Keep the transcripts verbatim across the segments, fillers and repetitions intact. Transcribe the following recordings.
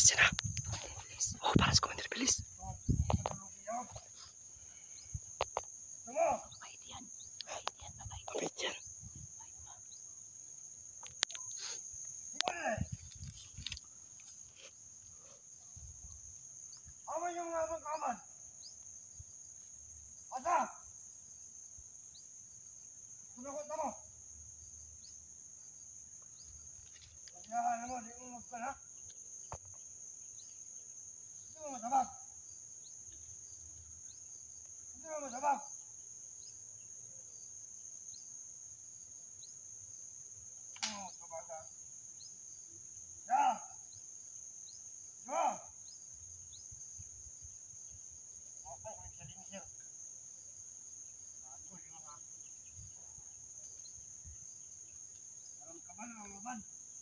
bilis yan ha. Oh, para sa commander, bilis. Mabait yan. Mabait yan, mabait. Mabait yan. Aman yung abang kaman. Asa? Sunakot na mo. Pagyahan mo, di mo magpan ha? Hindi mo masabag. Hindi mo masabag. Oh, kabaga. Ya! Ya! Ako, may saling sir. Ako, yun ha. Alam ka ba na ang laban?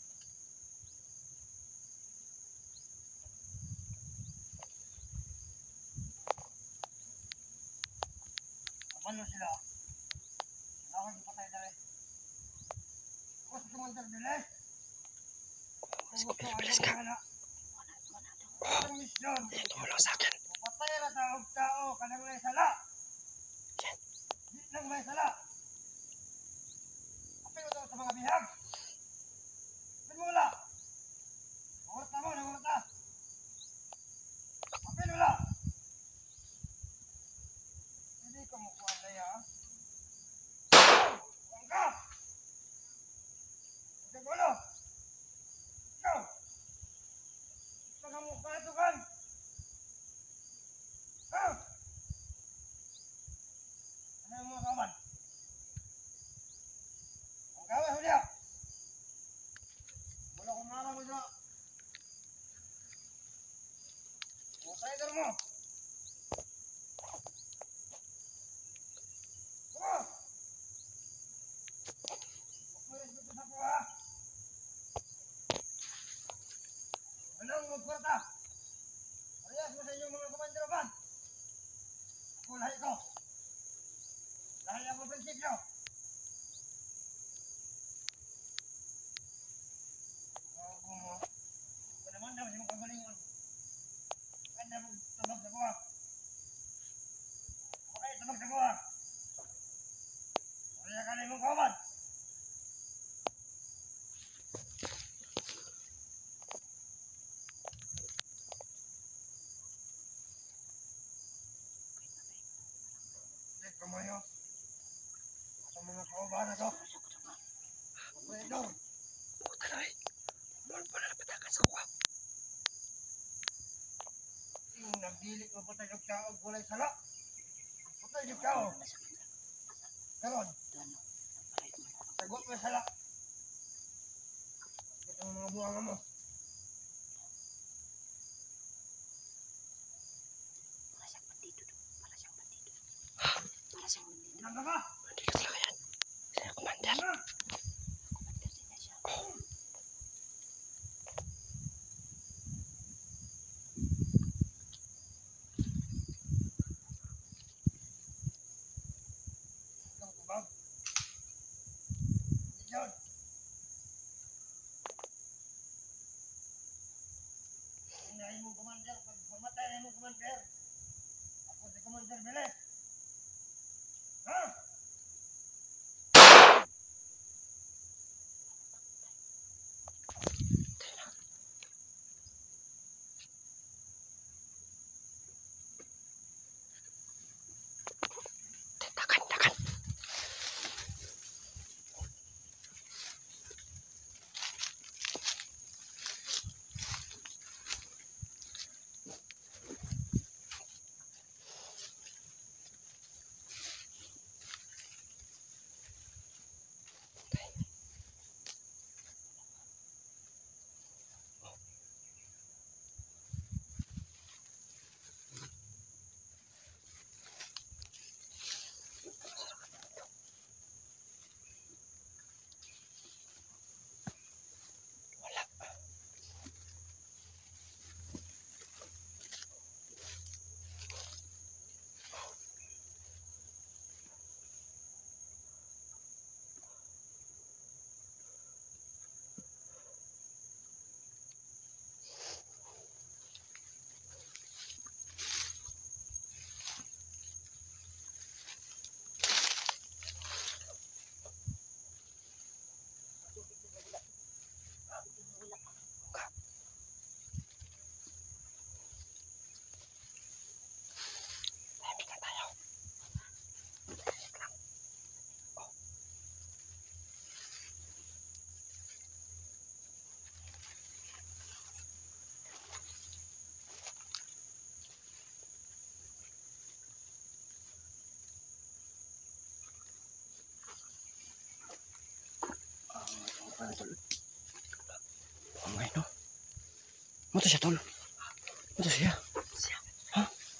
Ano sila? Ako yung patay na rin. Ako si Commander Biles. Si Commander Biles ka. Ang misyon. Ayan, tumulong sa akin. Patay na taong tao. Kanang may sala. Yan. Di nang may sala. Apin mo ito sa mga bihag. Apin mo wala. Nangurta mo, nangurta. Apin wala. Hindi ka mukha na yan. Bangka! Ito gulo! Ikaw! Ito ka mukha ito kan! Ha? Ano yung mga kaman? Ang gawin, Julia! Wala kong marang mo dyan. Outsider mo! Come on! Anong magkwarta? Parehas mo sa inyong mga komanderoban. Ako lahi ko. Lahi ako prinsipyo. Ako mo. Ito naman daw si mong kagalingon. Kanya mong tabag sa kuha. Ako kayo tabag sa kuha. Kaya ka na imong kawaman. Kamayo. At ang mga kaubahan na to. Okay, Dong. Puta na eh. Wala na patakas ko ha. Yung nagdilik mo patay yung tao, gulay sala. Patay yung tao. Karon, sagot mo sala. Ito ang mga buwanga mo. Para siyang bandido. Para siyang bandido. Para siyang bandido. Nanda ka? Bandito talaga yan. Saya commander. Nanda! Commander din na siya. Ikaw, tubag. Diyan. Hinahin mong commander. Pag pamatay na mong commander. Ako si Commander Biles. Ha? Ano tol? Oh my no. Mo to siya tol. Mo to siya. Ha?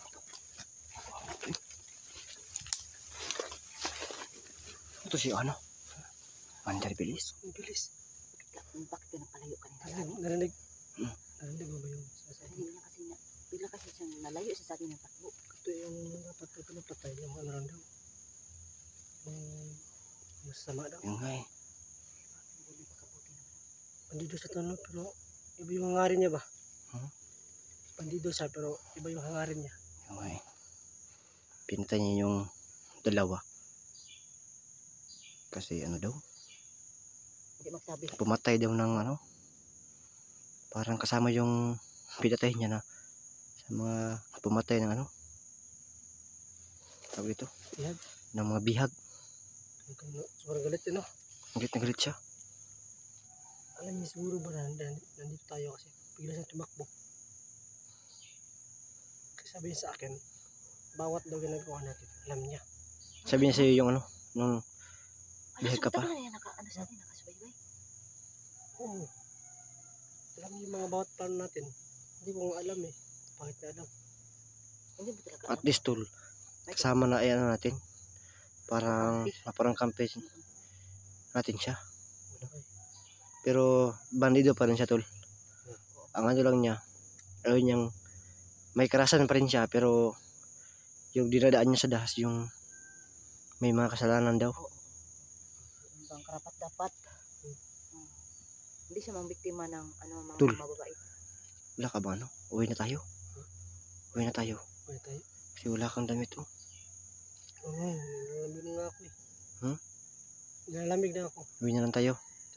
Mo to siya ano? Mandar bilis. Bilis. Bakit ka napalayo kanina? Narinig. Hmm. Narinig mo ba yung sasabi? Narinig niya kasi na, bigla kasi siyang nalayo siya sa atin ng takbo. Ito yung dapat ito na patay. Yung ano rin daw. Yung masama daw. Yung nga eh. Hindi pagkabuti naman. Bandido sa tanong pero iba yung hangarin niya ba? Hmm? Bandido siya pero iba yung hangarin niya. Yung nga eh. Pinatay niya yung dalawa. Kasi ano daw? Hindi magsabi. Pumatay daw ng ano? Parang kasama yung pinatay niya na sa mga pumatay ng ano? Tawag ito? Bihag. Ng mga bihag. Sobrang galit yun, no? Galit na galit siya. Alam niya siguro ba na nandito, nandito tayo kasi bigla siyang tumakbo. Kasi sabihin sa akin, bawat daw ginagawa natin, alam niya. Sabi niya sa'yo yung ano? Nung Ano, bihag ka pa? tagal na niya naka, ano sa atin, nakasubaybay. Oo. Alam niya yung mga bawat plano natin. Hindi ko nga alam eh. Bakit na alam? Hindi ba talaga at least tool. Kasama na ay ano natin. Parang, parang kampe natin siya. Pero bandido pa rin siya tol. Ang ano lang niya, ayun niyang may karasan pa rin siya pero yung dinadaan niya sa dahas yung may mga kasalanan daw. Oo. Yung bang karapat dapat. Hmm. Hindi siya mang biktima ng ano, mga Tul. mababait. Wala ka ba ano? Uwi na tayo. Uwi na tayo. Uy, tayo. Kasi wala kang damit oh. Oo, nilalamig na nga ako eh. Hmm? Nilalamig na ako. Uwi na lang tayo.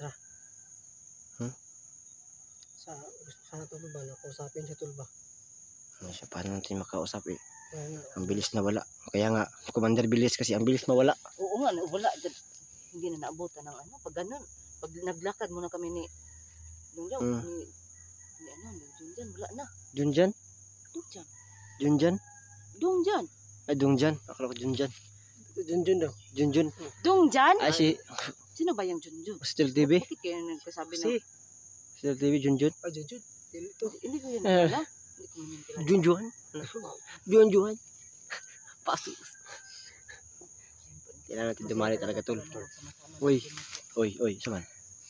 Sa, gusto sana tulba ba? Nakausapin siya tulba. Ano siya, paano natin makausap eh. Kaya nga, Ang bilis na wala. Kaya nga, Commander bilis kasi ang bilis mawala. Oo nga, wala. Hindi na naabutan ng ano. Pag ganun, pag naglakad muna kami ni Dungjaw, Hmm. ni, ni ano, ni Dungjan, wala na. Junjan? Dungjan. Junjan? Dungjan. Ay, Dungjan. Akala ko Junjan. Junjun daw. Junjun. Dungjan? Ay, si Sino ba yung Junjun? Still T V. Bakit kayo nagkasabi na? Si, Still T V, Junjun. ah, Junjun. Ito. Hindi ko yun Eh. kilala. Hindi ko yun kilala. Junjuan. Junjuan. Pasus. Kailangan natin dumali talaga tol. Uy. Uy, uy, saman.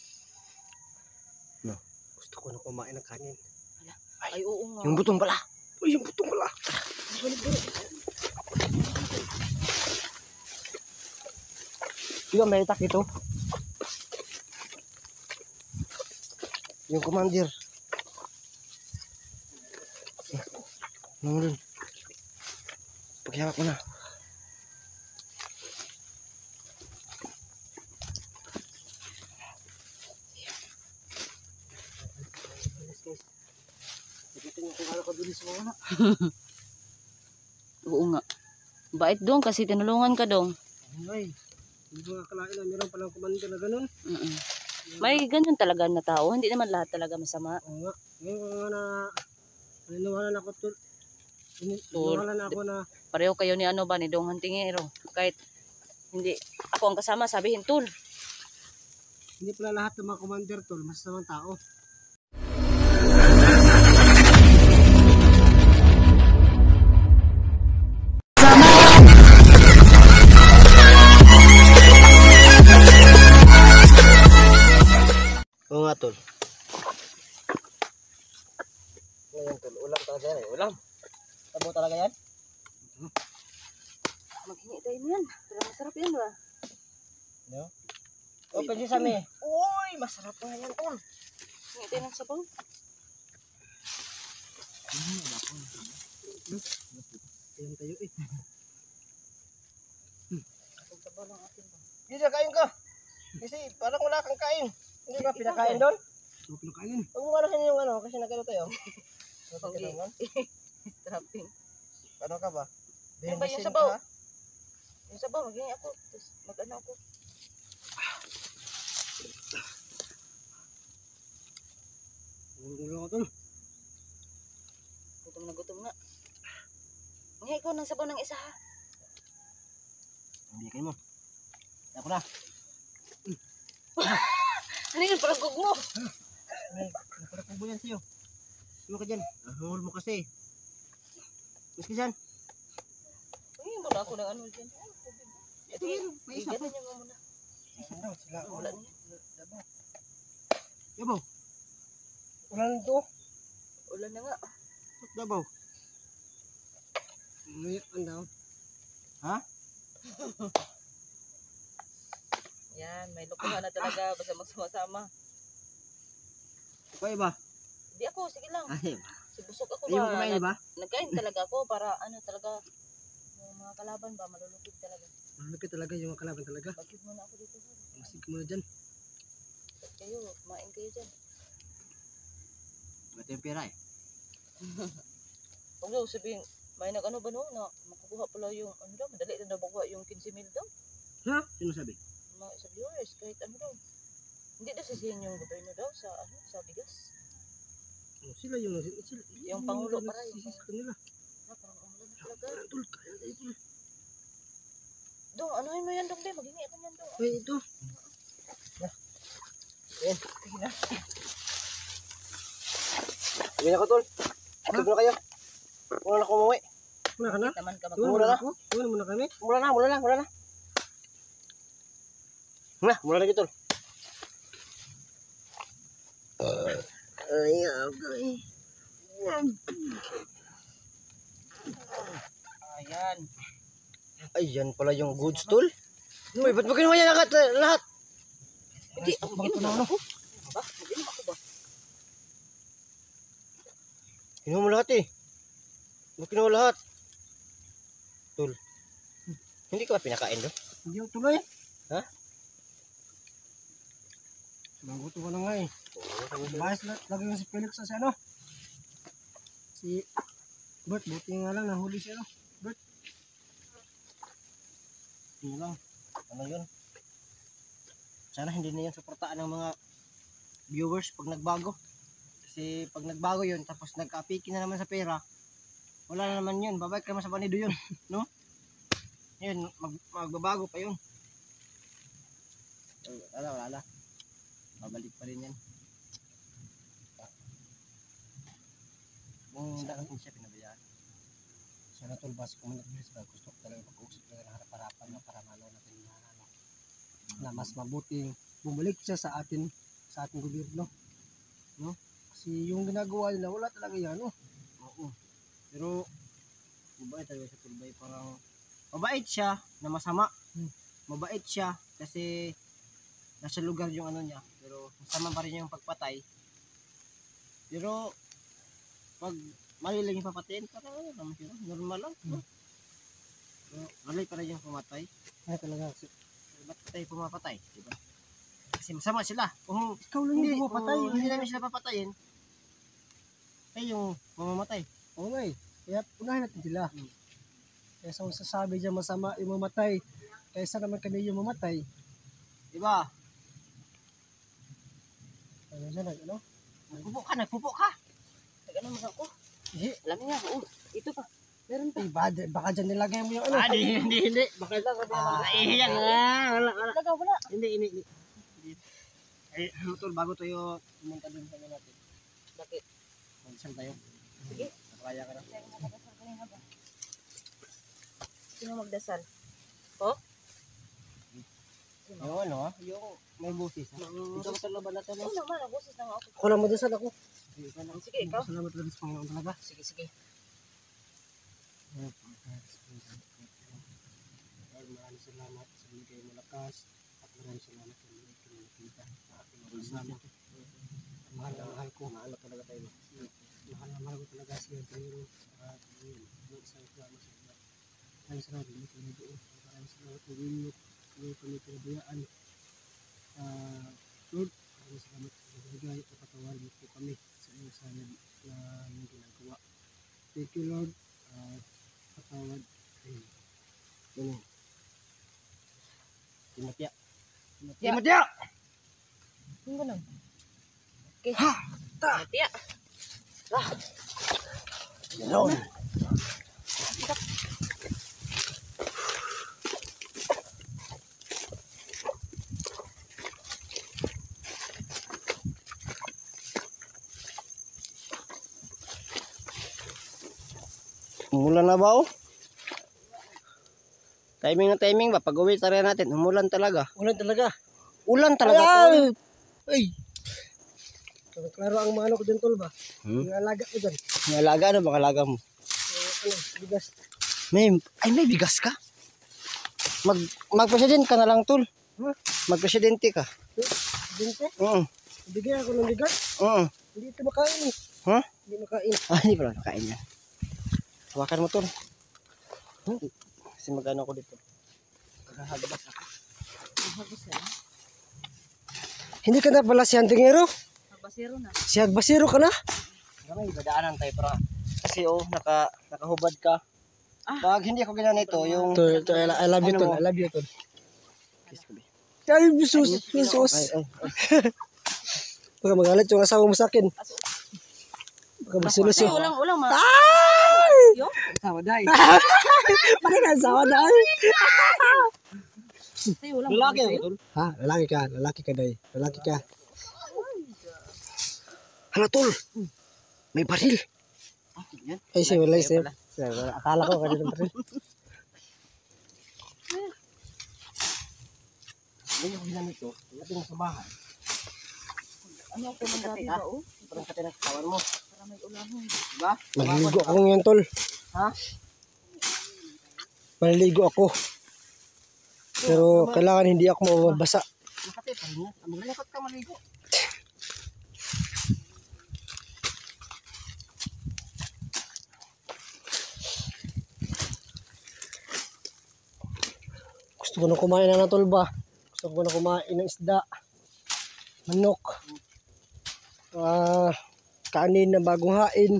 Gusto ko na kumain ng kanin. Ay, oo nga. Yung butong pala. Uy, yung butong wala. Di ba may attack ito? Yung commander. Yung dun. Paghihawak mo na. Nakita niyo kung ano kabilis mo na. Oo nga. Bait dong kasi tinulungan ka dong. Ay, hindi ko akalain na meron palang commander na ganun. Mm-mm. May ganyan talaga na tao. Hindi naman lahat talaga masama. Oo nga. Ngayon ko nga na naniniwala na ako tol. Tol. Naniniwala na ako na Pareho kayo ni ano ba ni Dong Hantingero. Kahit hindi ako ang kasama, sabihin tul. hindi pala lahat ng mga commander tol masasamang tao. Oo nga tol. Ngayon tol, ulam talaga yan eh. Ulam. Tabo talaga yan. Maghingi tayo niyan. Pero masarap yan ba? No? Open siya sa me. Uy, masarap nga yan tol. Hingi tayo ng sabaw. Ayan tayo eh. Ang sabaw ng atin ba? Hindi na kain ka. Kasi parang wala kang kain. Hindi ba pinakain doon? So, pinakain. Huwag mo kalahin yung ano kasi nagano tayo. Okay. Strapping. Ano ka ba? Ano ba yung sabaw? Yung sabaw, maghingi ako. Tapos mag-ano ako. Gulo ako tol. Gutom na gutom na. Maghingi ko ng sabaw ng isa ha. Hindi kayo mo. Ako na. Ano yun? Parang gugmo. Ay, nakarakubo yan sa'yo. Sino ka dyan? Ahul mo kasi. Mas ka dyan. Uy, muna ako ng ano dyan. Ito yun, may isa pa. Ganun niya muna. Isa daw sila. Wala niya. Dabaw. Wala na to. Wala na nga. Ba't dabaw? Ngayon, ano? Ha? Yan, may lukuhan na talaga. Basta magsama-sama. Ikaw iba? Hindi ako, sige lang. Ay, iba. Si busog ako Ayaw mo ba? kumain, Nag- iba? Nagkain talaga ako para ano talaga. Yung mga kalaban ba, malulupig talaga. Malaki talaga yung mga kalaban talaga. Bagid muna ako dito. Ha? Masig mo na dyan. Ba't kayo, kumain kayo dyan. Ba't yung pera eh? Huwag daw sabihin, may nag ano ba no, na makukuha pala yung ano daw, madali na daw makuha yung fifteen mil daw. Ha? Sino sabi? Mga sa viewers, kahit ano daw. Hindi daw sisihin yung gobyerno daw sa ano, sa bigas. Oh, sila yung sila, Yung pangulo para, yung sisi sa kanila. Ah, parang umulan na talaga. Kaya tol, kaya tayo tol. Dong, anuhin mo yan dong, be, maghingi ka yan dong. Ay, ito. Hindi na ko, tol. Tulog na kayo. Mula na ako umuwi. Muna ka na? Naman ka mag- Iwan Mura muna na. ako. Iwan muna kami. Mula na, mula na, mula na. Na, mula na dito, tol. Ay, okay. Ayan. Ay, yan pala yung goods, tol. Uy, ba't mo kinuha yan lahat? lahat? Hindi, ako Bakit inom na ako. Ba? Mag-inom ako ba? Kinuha mo lahat eh. Ba't kinuha lahat? Tol. Hindi ka ba pinakain doon? Hindi ako tuloy. Ha? Naguto ko na nga eh. Bahas la- lagi yung si Felix sa si ano. Si Bert, buti nga lang nahuli siya no. Bert. Ano lang. Ano yun? Sana hindi na yun suportaan ng mga viewers pag nagbago. Kasi pag nagbago yun, tapos nagka-piki na naman sa pera, wala na naman yun. Babalik ka naman sa panido yun. No? Yun, mag magbabago pa yun. Wala, wala, wala. Babalik pa rin yan. Kung natin siya pinabayaan. Sana tol, base kung nag-bless ka, gusto ko talaga pag-uusap talaga ng harap-harapan na para malo natin na ano. Na mas mabuting bumalik siya sa atin, sa ating gobyerno. No? Kasi yung ginagawa nila, wala talaga yan, no? Oo. Pero, mabait talaga sa Tulbay. Parang, mabait siya na masama. Hmm. Mabait siya kasi nasa lugar yung ano niya. Pero, masama pa rin yung pagpatay. Pero, pag mali lang yung papatayin, parang ano naman siya, normal lang. No? Pero, mali pa rin yung pumatay. Ay talaga, kasi Ba't tayo pumapatay? Diba? Kasi masama sila. Kung ikaw lang hindi, hindi mo patay. kung hindi namin sila papatayin, ay yung mamamatay. Oo nga eh. Kaya unahin natin sila. Hmm. Kaya sa sasabi dyan masama yung mamatay. Kaysa naman kami yung mamatay. Diba? Ano dyan, ano? Nagpupo ka, nagpupo ka. Nag-ano mo ako? Hindi. Alam niya, oh, ito pa. Meron pa. Eh, baka, baka dyan nilagay mo yung ano. Ah, di, hindi, hindi. Bakit lang? Ah, iyan nga. Wala, wala. Talaga, wala. Hindi, hindi, hindi. Eh, motor, bago tayo pumunta dun sa ano natin. Bakit? Mag-isang tayo. Sige. Kaya ka na. Kaya magdasal kanina ba? Sino magdasal? Oh? Yung ano ah, yung may busis ah. Ito ka talaga natin. Oo naman, nagusis na nga ako. Ako lang madasal ako. Sige, ikaw. Salamat lang sa Panginoon talaga. Sige, sige. Lord, maraming salamat sa binigay mo lakas at maraming salamat sa binigay ko ng nakita sa ating mga kasama. Mahal na mahal ko. Maano talaga tayo. Mahal na mahal ko talaga siya. Pero at yun, Lord, sa salamat sa Lord. Maraming salamat sa binigay ko doon. Maraming salamat sa binigay ko kami pinabayaan. Ah, Lord, maraming salamat sa binigay at patawarin mo po kami sa iyong sayang na yung ginagawa. Thank you, Lord. At patawad. Amen. Amen. Timotya. Timotya. Timotya! Yung ganun. Okay. Ha! Ta! Tiya! Yun. umulan na ba oh? Timing na timing ba? Pag uwi tara natin, umulan talaga. Ulan talaga. Ulan talaga Ay! tol. Ay! Klaro ang mga ano ko dyan tol ba? Hmm? Yung alaga ko dyan. May alaga ano bang alaga mo? Eh, ano, bigas. May, ay may bigas ka? Mag, magpresidente ka na lang tol. Ha? Magpresidente ka. Binte? Oo. Bigyan ako ng bigas. Oo. Hindi ito makain eh. Ha? Hindi makain. Ah, hindi pala nakain yan. Hawakan mo tol. Hmm? Kasi magano ko dito. Maghahabas ako. Hindi ka na pala si Antingero? Basero na. Si Agbasero ka na? May badaanan tayo para kasi oh naka nakahubad ka. Pag hindi ako ginanito yung Tol, tol, I love you Ano tol. mo? I love you tol. Kiss ko, be. Ay, sus, sus. Ay, ay, Baka magalit yung asawa mo sa akin. Baka magsilos Kasi yun. ulang ulang ma. Ay! Yo. Asawa dai. Bakit ka asawa na ay? Kasi ulang. Lalaki ako tol. Ha? Lalaki ka. Lalaki ka day. Lalaki ka. Hala tol. May baril. Yan. Ay, si wala si. Akala ko kanina baril. Hindi ako ginanito. Natin sa bahay. Ano ako nang gabi ba oh? Parang kati ng kawan mo. Para may ulan mo. Diba? Maliligo ako ngayon tol. Ha? Maliligo ako. Pero kailangan hindi ako mababasa. Nakati pa rin yan. Maglilakot ka maligo. Gusto ko na kumain na ng tol ba? Gusto ko na kumain ng isda. Manok. Ah, kanin na bagong hain.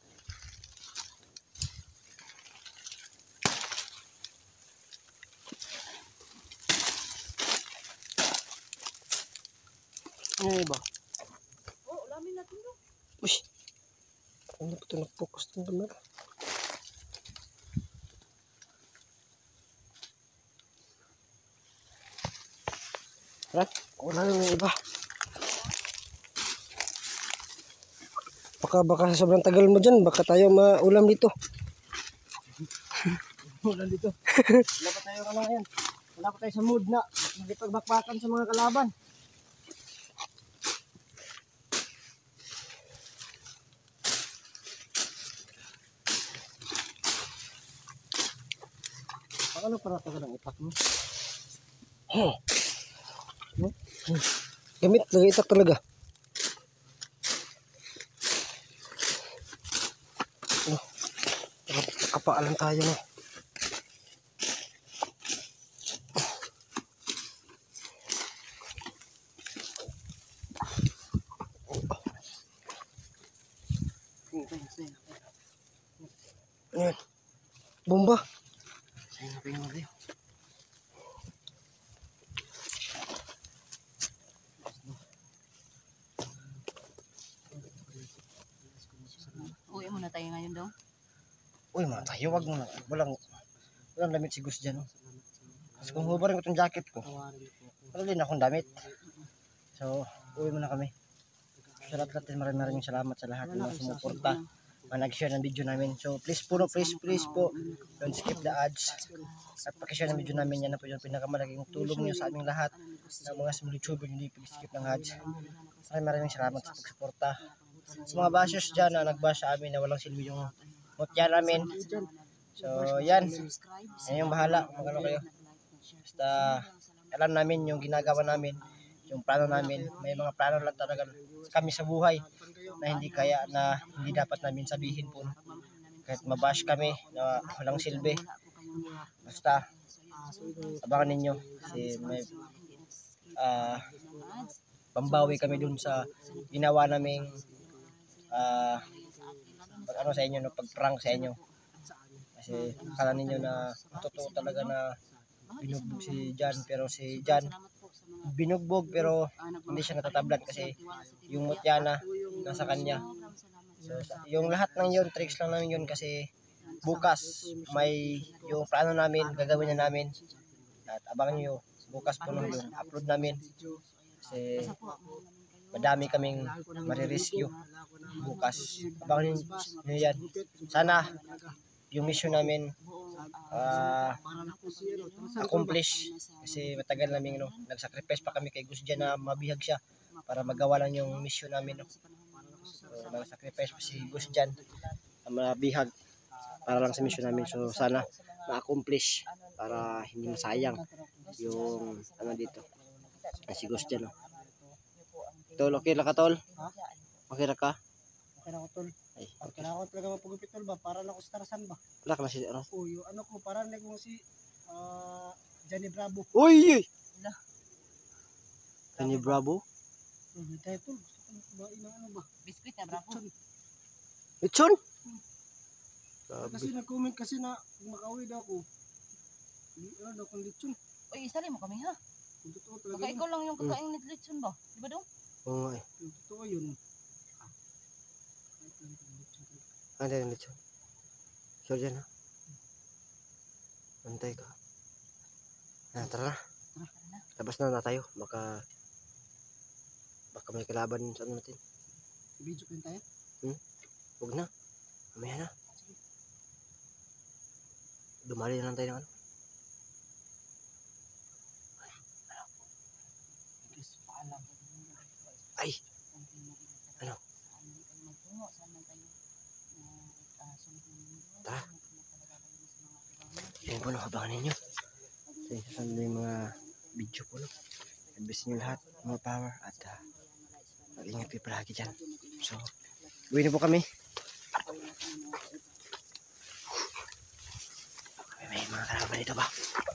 Ano yun ba? Oh, ulamin natin do. Uy. Ano ba ito nag-focus ng camera? Tara. Wala na yung iba. Baka, baka sa sobrang tagal mo dyan, baka tayo maulam dito. Ulan dito. Wala pa tayo ano ngayon. Wala pa tayo sa mood na magipagbakbakan sa mga kalaban. Ano para sa kanang itak mo? Hmm. Gamit, lagi itak talaga. Oh, kapaalan tayo na. Ayan. Bomba. Sayang na pinang tayo. Uwi muna tayo ngayon daw. Uy, mga tayo, wag mo na. Walang, walang damit si Gus dyan. Oh. Kasi kung hubarin ko itong jacket ko, wala din akong damit. So, uwi muna kami. Sa lahat natin, maraming maraming salamat sa lahat ng mga sumuporta, mga nag-share ng video namin. So, please po, no, please, please po, don't skip the ads. At pakishare ng video namin, yan na po yung pinakamalaking tulong nyo sa aming lahat ng mga small YouTuber, hindi pag-skip ng ads. Maraming maraming salamat sa pagsuporta. Sa mga bashers dyan na nag-bash sa amin na walang silbi yung mutya namin. So, yan. Yan yung bahala. Magano kayo. Basta, alam namin yung ginagawa namin, yung plano namin. May mga plano lang talaga kami sa buhay na hindi kaya, na hindi dapat namin sabihin po. Kahit mabash kami na walang silbi. Basta, abangan ninyo. Kasi may uh, pambawi kami dun sa ginawa naming uh, pag ano sa inyo, no, pag-prank sa inyo. Kasi akala ninyo na totoo talaga na binugbog si Jan, pero si Jan binugbog pero hindi siya natatablan kasi yung mutya na nasa kanya. So, yung lahat ng yun, tricks lang namin yun kasi bukas may yung plano namin, gagawin na namin. At abangan nyo, bukas po nung yung upload namin. Kasi madami kaming marirescue bukas. Abangan nyo yan. Sana yung mission namin buong ah, Para na po si ano, tarasan ko ba? accomplish. Kasi matagal namin no, nag-sacrifice pa kami kay Gus Jan na mabihag siya para magawa lang yung mission namin. No. So, nag-sacrifice pa si Gus Jan na mabihag para lang sa mission namin. So sana ma-accomplish para hindi masayang yung ano dito. Si Gus Jan. No. Tol, okay ra ka tol? Okay ra ka? Okay na ko tol. Ay, Pag okay. kailangan ko talaga mapagupit tol ba? Para na ko sa tarasan ba? Wala ka na si ano? O yung ano ko, para na ko si ah, Johnny Bravo. Uy! Wala. Tani Bravo? Oh, may tayo tol. Gusto ko na kumain ng ano ba? biskuit na bravo. Lechon. Lechon? Kasi nag-comment kasi na kung makauwi daw ako. Hindi ano daw kung lechon. Uy, isali mo kami ha. Kung totoo talaga Baka yun. ikaw lang yung kakain ng lechon ba? Di ba dong? Oo nga eh. Kung totoo yun. Kahit lang kung lechon talaga. Ano yung lechon? Sure dyan ha? Antay ka. Ah, tara na. Labas na na tayo. Baka baka may kalaban sa ano natin. Video ko yun tayo. Huwag na. Mamaya na. Dumali na lang tayo ng ano. Guys, paalam. Ay! Ano? Tara. Yan po no, abangan ninyo. So, isasan na yung mga video po no. Ibis nyo lahat, mga power at uh, mag-ingat kayo palagi dyan. So, buwi na po kami. May mga kalaban dito ba?